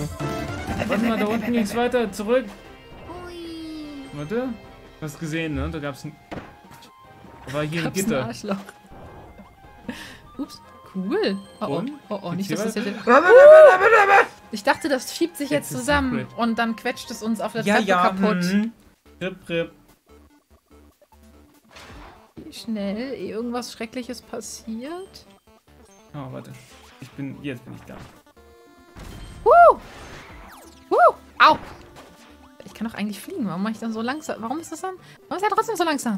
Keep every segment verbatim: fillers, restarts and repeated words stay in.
Warte mal, da unten ging's weiter, zurück. Ui. Warte. Du hast gesehen, ne? Da gab's ein... Da war hier ein Gab's ein Gitter. Arschloch. Ups, cool. Oh oh, Und? oh, oh nicht, Gibt's dass das hier jetzt... was? Ich dachte, das schiebt sich jetzt Jetzt ist zusammen Secret. und dann quetscht es uns auf der Ja, Treppe ja. kaputt. Mhm. Rip, rip. Wie schnell, ehe irgendwas Schreckliches passiert. Oh, warte. Ich bin... Jetzt bin ich da. Woo! Woo! Au! Ich kann doch eigentlich fliegen. Warum mache ich dann so langsam? Warum ist das dann? Warum ist er trotzdem so langsam?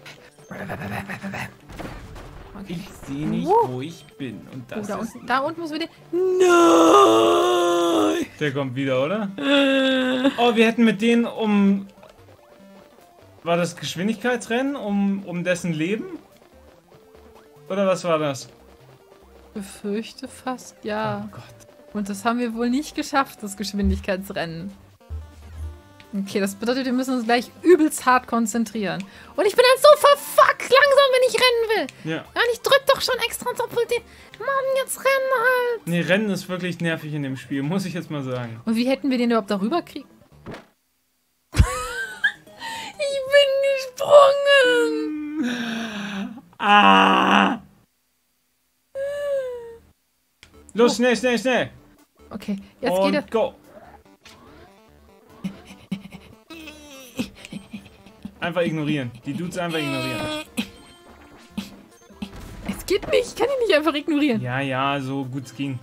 Okay. Ich sehe nicht, Uh. wo ich bin. Und Oh, das da, ist... unten, da unten müssen wir den... Nein! Der kommt wieder, oder? Oh, wir hätten mit denen um... War das Geschwindigkeitsrennen? Um, um dessen Leben? Oder was war das? Ich befürchte fast, ja. Oh Gott. Und das haben wir wohl nicht geschafft, das Geschwindigkeitsrennen. Okay, das bedeutet, wir müssen uns gleich übelst hart konzentrieren. Und ich bin dann so verfuckt langsam, wenn ich rennen will. Ja. Mann, ich drück doch schon extra und doppelt den... Mann, jetzt rennen halt. Nee, Rennen ist wirklich nervig in dem Spiel, muss ich jetzt mal sagen. Und wie hätten wir den überhaupt darüber kriegen? Ich bin gesprungen. Ah! Los, schnell, schnell, schnell! Okay, jetzt Und geht er... go! Einfach ignorieren. Die Dudes einfach ignorieren. Es geht nicht, ich kann ihn nicht einfach ignorieren. Ja, ja, so gut es ging.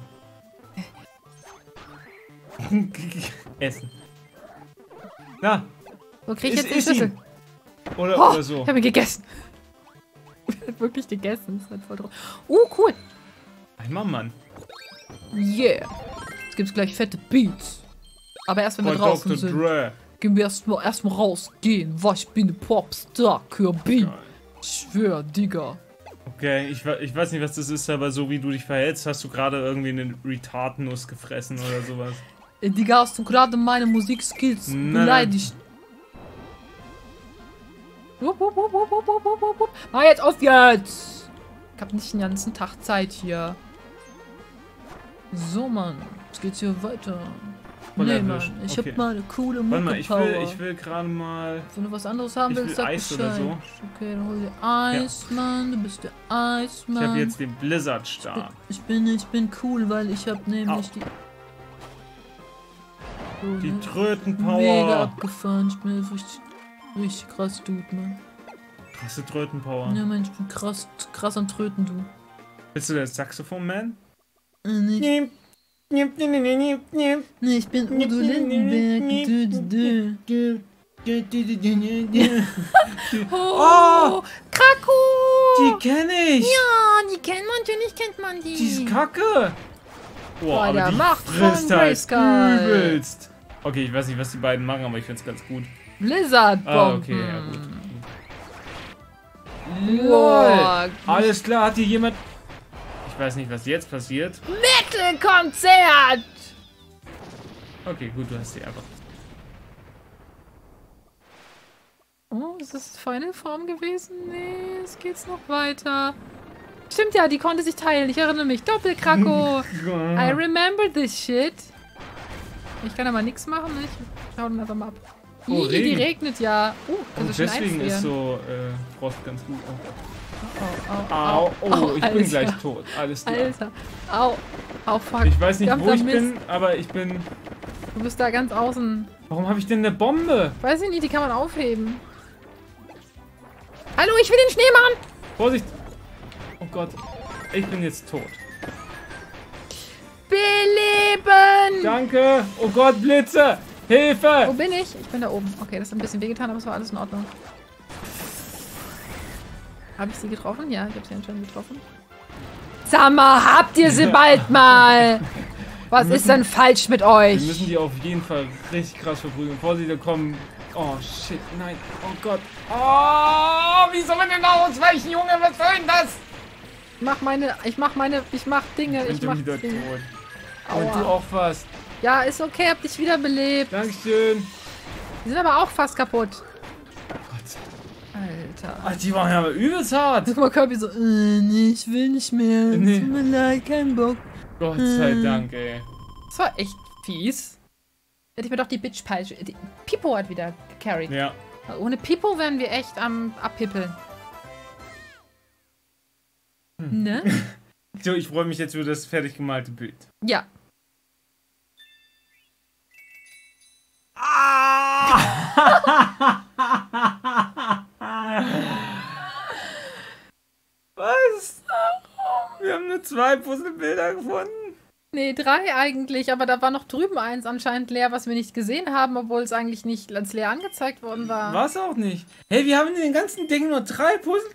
Essen. Na, So krieg ich Ist- jetzt den ist Schlüssel. ihn. oder, Oh, oder so. ich habe ihn gegessen. Ich hab wirklich gegessen. Das ist halt voll drauf. Uh, cool. Einmal Mann. Yeah. Jetzt gibt's gleich fette Beats. Aber erst wenn wir Bei draußen Doktor sind. Dre. Gehen wir erstmal erstmal rausgehen. Was, ich bin ein Popstar, Kirby. Geil. Ich schwör, Digga. Okay, ich, we- ich weiß nicht, was das ist, aber so wie du dich verhältst, hast du gerade irgendwie eine Retard-Nuss gefressen oder sowas. Ey, Digga, hast du gerade meine Musikskills Nein. beleidigt? Wupp, wupp, wupp, wupp, wupp, wupp, wupp, wupp. Mach jetzt auf jetzt! Ich hab nicht den ganzen Tag Zeit hier. So, Mann. Jetzt geht's hier weiter. Voll Nee, erwischt. Mann. Ich Okay. hab mal eine coole Warte mal, ich will, Mucke-Power. ich will gerade mal... Wenn du was anderes haben Ich willst, will sag Eis Bescheid. oder so. Okay, dann hol dir Eis, Mann. Du bist der Eismann. Ich habe jetzt den Blizzard-Star. Ich bin, ich bin cool, weil ich hab nämlich Au. die... So, Die ne? Mega Trötenpower. abgefahren. Ich bin richtig, richtig krass, Dude, Mann. Krasse Trötenpower. Ja, Mann, ich bin krass, krass am Tröten, du. Bist du der Saxophon-Man? Äh, nee, Niep, niep, niep, niep, niep, niep. nee, ich bin Udo Lindenberg. Dü, dü, dü. Oh, Kraku! Die kenne ich! Ja, die kennt man, natürlich kennt man die. Die ist kacke! Boah, aber der die macht frisst von halt Grayskull. übelst. Okay, ich weiß nicht, was die beiden machen, aber ich find's ganz gut. Blizzard Bomben. Ah, okay, ja gut. Boah, Alles klar, hat hier jemand... Ich weiß nicht, was jetzt passiert. Metal-Konzert! Okay, gut, du hast sie einfach... Oh, ist das Final Form gewesen? Nee, es geht's noch weiter. Stimmt ja, die konnte sich teilen. Ich erinnere mich. Doppelkrako. I remember this shit. Ich kann aber nichts machen. Ich schau dann einfach mal ab. Oh, Ih, die Regen. regnet ja. Uh, Und also schon deswegen ist einfrieren. so äh, Frost ganz gut. Oh, Au, au, Au, oh, au, ich Alter. bin gleich tot. Alles klar. Alter. Au. Au, fuck. Ich weiß nicht, wo Verdammter ich Mist. bin, aber ich bin... Du bist da ganz außen. Warum habe ich denn eine Bombe? Weiß ich nicht, die kann man aufheben. Hallo, ich will den Schneemann! Vorsicht! Oh Gott. Ich bin jetzt tot. Beleben! Danke! Oh Gott, Blitze! Hilfe! Wo bin ich? Ich bin da oben. Okay, das hat ein bisschen wehgetan, aber es war alles in Ordnung. Habe ich sie getroffen? Ja, ich habe sie anscheinend getroffen. Sag mal, habt ihr sie bald mal? Was Wir ist denn falsch mit euch? Wir müssen die auf jeden Fall richtig krass verprügeln. Vorsicht, da kommen... Oh shit, nein. Oh Gott. Oh, wie soll man denn da ausweichen, Junge? Was soll denn das? Ich mach meine, ich mach meine, ich mach Dinge, Ich ich bin mach schon wieder Dinge. tot. Und du Aua. auch fast. Ja, ist okay, hab dich wiederbelebt. Dankeschön. Die sind aber auch fast kaputt. Gott sei Dank. Alter. Ach, die waren ja aber übelst hart. Guck mal, Kirby so, äh, nee, ich will nicht mehr. Nee. Tut mir leid, kein Bock. Gott sei Dank, ey. Das war echt Fies. Hätte ich mir doch die Bitch-Peitsche... die- Pipo hat wieder gecarried. Ja. Ohne Pipo wären wir echt am abpippeln. Hm. Ne? So, ich freue mich jetzt über das fertig gemalte Bild. Ja. Was? Wir haben nur zwei Puzzlebilder gefunden. Nee, drei eigentlich, aber da war noch drüben eins anscheinend leer, was wir nicht gesehen haben, obwohl es eigentlich nicht als leer angezeigt worden war. War es auch nicht. Hey, wir haben in den ganzen Dingen nur drei Puzzle...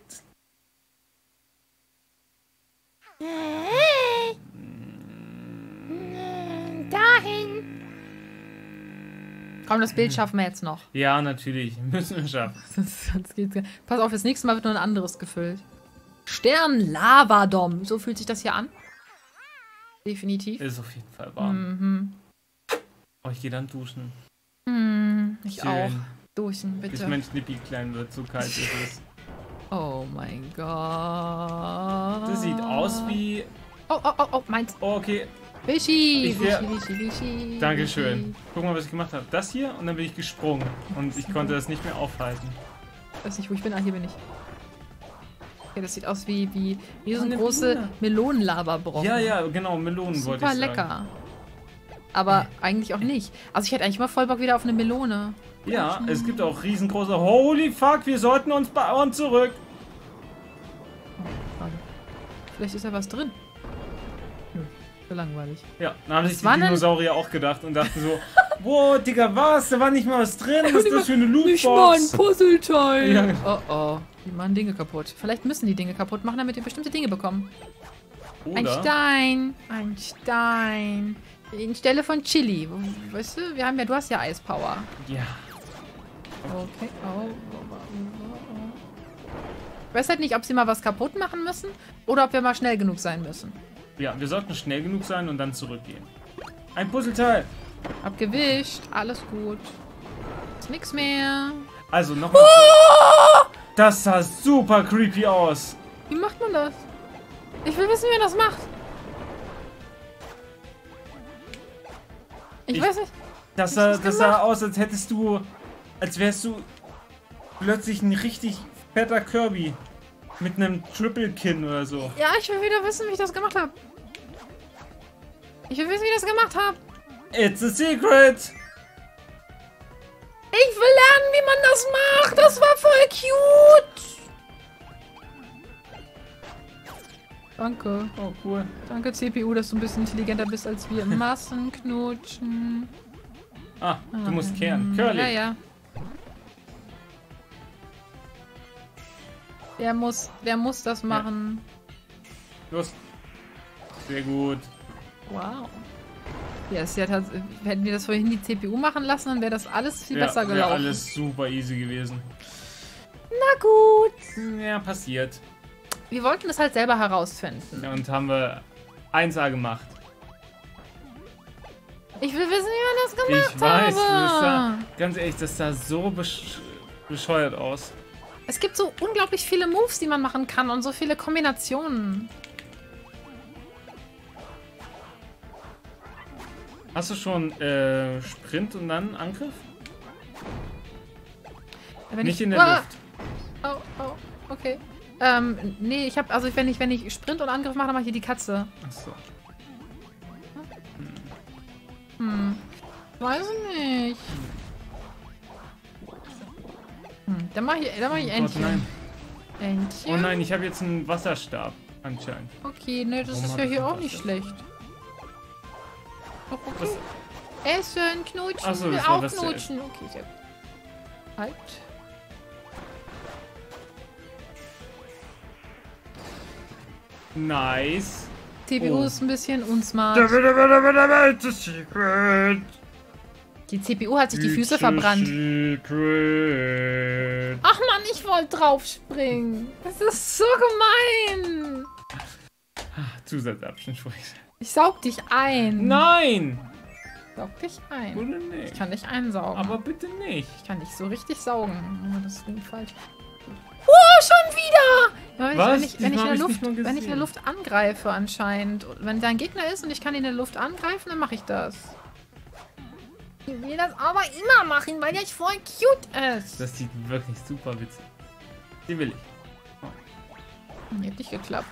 Dahin. Komm, das Bild schaffen wir jetzt noch. Ja, natürlich. Müssen wir schaffen. Sonst, sonst geht's gar nicht. Pass auf, das nächste Mal wird nur ein anderes gefüllt. Stern-Lavadom. So fühlt sich das hier an. Definitiv. Ist auf jeden Fall warm. Mhm. Oh, ich gehe dann duschen. Mhm, ich Schön. auch. Duschen, Bis bitte. mein Schnippi klein wird, so kalt ist es. Oh mein Gott. Das sieht aus wie... Oh, oh, oh, oh, meins. Oh, okay. Wischi, Ich wär- Wischi, Wischi, Wischi. Dankeschön. Guck mal, was ich gemacht habe. Das hier und dann bin ich gesprungen. Und ich konnte das nicht mehr aufhalten. Ich weiß nicht, wo ich bin. Ah, hier bin ich. Okay, das sieht aus wie, wie, wie so Oh, eine eine große Melone. Melonenlaberbrocken. Ja, ja, genau. Melonen wollte Super ich sagen. lecker. Aber eigentlich auch nicht. Also ich hätte eigentlich mal voll Bock wieder auf eine Melone. Ja, es gibt auch riesengroße... Holy fuck, wir sollten uns bauen zurück. Schade. Vielleicht ist ja was drin. Nö, so langweilig. Ja, dann haben sich die war denn- Dinosaurier auch gedacht und dachten so... Wow, Digga, was? Da war nicht mal was drin. Was ist das für eine Nicht mal ein Lootbox? Puzzleteil. Ja. Oh oh. Die machen Dinge kaputt. Vielleicht müssen die Dinge kaputt machen, damit wir bestimmte Dinge bekommen. Ein Oder? Stein. Ein Stein. Anstelle von Chili. Weißt du, wir haben ja, du hast ja Eispower. Ja. Okay. Oh, oh, oh, oh. Ich weiß halt nicht, ob sie mal was kaputt machen müssen oder ob wir mal schnell genug sein müssen. Ja, wir sollten schnell genug sein und dann zurückgehen. Ein Puzzleteil. Abgewischt. Alles gut. Ist nix mehr. Also nochmal. Das sah super creepy aus. Wie macht man das? Ich will wissen, wie man das macht. Ich, Ich- weiß nicht. Das Wie sah, ist das das sah aus, als hättest du. Als wärst du plötzlich ein richtig fetter Kirby. Mit einem Triple-Kinn oder so. Ja, ich will wieder wissen, wie ich das gemacht habe. Ich will wissen, wie ich das gemacht habe. It's a secret! Ich will lernen, wie man das macht. Das war voll cute. Danke. Oh, cool. Danke, C P U, dass du ein bisschen intelligenter bist als wir. Massenknutschen. Ah, du musst kehren. Ähm, Curly. Ja, ja. Wer muss, wer muss das machen? Los. Sehr gut. Wow. Ja, es hat, hätten wir das vorhin die C P U machen lassen, dann wäre das alles viel Ja, besser wär gelaufen. alles super easy gewesen. Na gut. Ja, passiert. Wir wollten es halt selber herausfinden. Ja, und haben wir eins A gemacht. Ich will wissen, wie man das gemacht Ich weiß, habe. das sah, ganz ehrlich, das sah so besch bescheuert aus. Es gibt so unglaublich viele Moves, die man machen kann und so viele Kombinationen. Hast du schon äh, Sprint und dann Angriff? Wenn Nicht ich, in der Ah! Luft. Oh, oh, okay. Ähm, nee, ich habe, also wenn ich, wenn ich Sprint und Angriff mache, dann mache ich hier die Katze. Achso. Hm. Weiß ich nicht. Hm, dann mache ich, dann mach ich Oh Gott, Entchen. nein. Entchen. Oh nein, ich habe jetzt einen Wasserstab anscheinend. Okay, ne, das Warum ist hat ja das hier einen auch nicht Wasserstab? schlecht. Oh, okay. Was? Essen, knutschen, Ach so, will das war auch das zu knutschen. Okay, sehr gut. Halt. Nice. C P U Oh. ist ein bisschen unsmart. It's a secret. Die C P U hat sich die It's Füße a verbrannt. Secret. Ach man, ich wollte draufspringen. Das ist so gemein. Zusatzabschnitt. Ich saug dich ein. Nein! Saug dich ein. Oder nicht? Ich kann dich einsaugen. Aber bitte nicht. ich kann dich so richtig saugen. Oh, das klingt falsch. Oh, schon wieder! Ja, Was? wenn, ich, wenn, ich, wenn, ich Diesmal in der hab ich's Luft, nicht mal wenn ich in der gesehen. Luft angreife anscheinend. Und wenn da ein Gegner ist und ich kann ihn in der Luft angreifen, dann mache ich das. Ich will das aber immer machen, weil das voll cute ist. Das sieht wirklich super witzig. Die will ich. Oh. Hat nicht geklappt.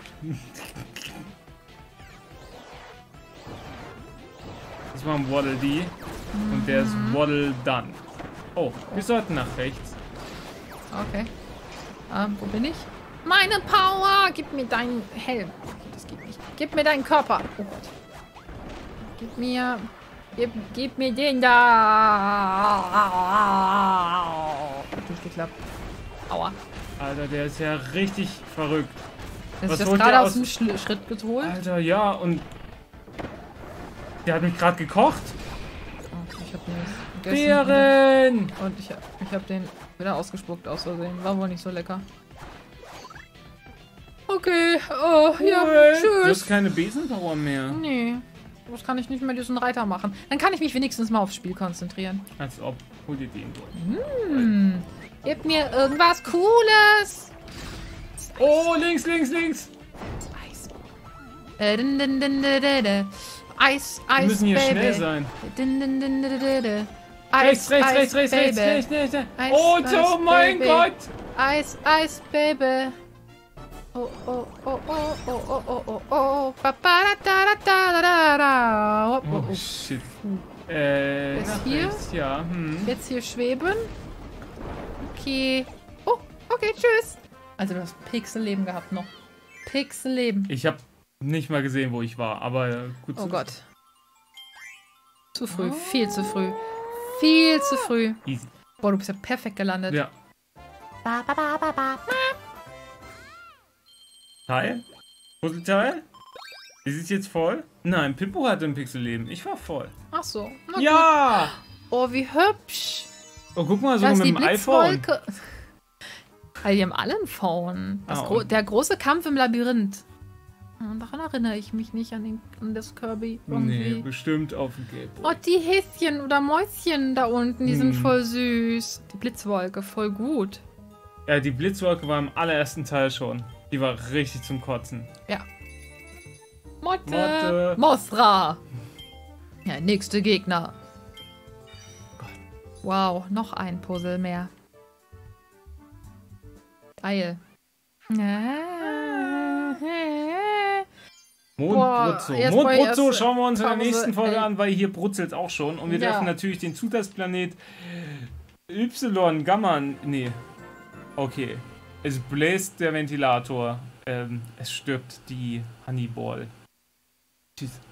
Das war ein Waddle Dee. Und der ist Waddle Done. Oh, wir sollten nach rechts. Okay. Ähm, wo bin ich? Meine Power! Gib mir deinen Helm. Okay, das geht nicht. Gib mir deinen Körper. Oh Gott. Gib mir... Gib, gib mir den da. Hat nicht geklappt. Aua. Alter, der ist ja richtig verrückt. Dass Was ich das holt gerade der aus aus- dem Schl Schritt geholt. Alter, ja, und... Der hat mich gerade gekocht. Oh, ich hab den gegessen. Bären! Und ich, ich hab den wieder ausgespuckt aus Versehen. War wohl nicht so lecker. Okay. Oh, ja. Du hast Tschüss. keine Besenpower mehr. Nee. Das kann ich nicht mehr diesen Reiter machen. Dann kann ich mich wenigstens mal aufs Spiel konzentrieren. Als ob. Hol dir den dort. Hm. Gib mir irgendwas Cooles. Oh, links, links, links! Eis. Äh, din, din, din, din, din, din. Eis, Eis, Wir müssen hier Baby. schnell sein. Din, din, din, din, din, din. Eis, Rechts, rechts, Eis, rechts, rechts, rechts, Baby. rechts, rechts, rechts. Eis, Oh, Eis, oh mein Baby. Gott! Eis, Eis, Baby. Oh, oh, oh, oh, oh, oh, oh, oh, oh. Ba, ba, da, da, da, da, da, da. Oh, oh, Oh, oh. shit. Äh, Bis nach hier? rechts, ja. Hm. Jetzt hier schweben. Okay. Oh, okay, tschüss. Also du hast Pixelleben gehabt noch. Pixelleben. Ich habe nicht mal gesehen, wo ich war, aber äh, gut Oh zu Gott. Zu früh, viel zu früh. Viel zu früh. Easy. Boah, du bist ja perfekt gelandet. Ja. Ba, ba, ba, ba, ba. Teil? Puzzleteil? Ist es jetzt voll? Nein, Pippo hatte ein Pixelleben. Ich war voll. Ach so. Na gut. Ja! Oh, wie hübsch. Oh, guck mal, so Da ist mit die dem iPhone. Blitzwolke. Ah, die haben alle ein Phone. Das Ah, gro und- der große Kampf im Labyrinth. Und daran erinnere ich mich nicht an, den, an das Kirby. Irgendwie. Nee, bestimmt auf dem Gameboy. Oh, die Häschen oder Mäuschen da unten, die sind Hm. voll süß. Die Blitzwolke, voll gut. Ja, die Blitzwolke war im allerersten Teil schon. Die war richtig zum Kotzen. Ja. Motte. Motte. Mothra. Ja, nächste Gegner. Wow, noch ein Puzzle mehr. Geil. Mondbrutzo. Boah, erst mal Mondbrutzo erst schauen wir uns in der Pause, nächsten Folge ey. an, weil hier brutzelt auch schon. Und wir Ja. dürfen natürlich den Zutatsplanet Y, Gamma, nee. Okay. Es bläst der Ventilator. Ähm, es stirbt die Honeyball. Tschüss.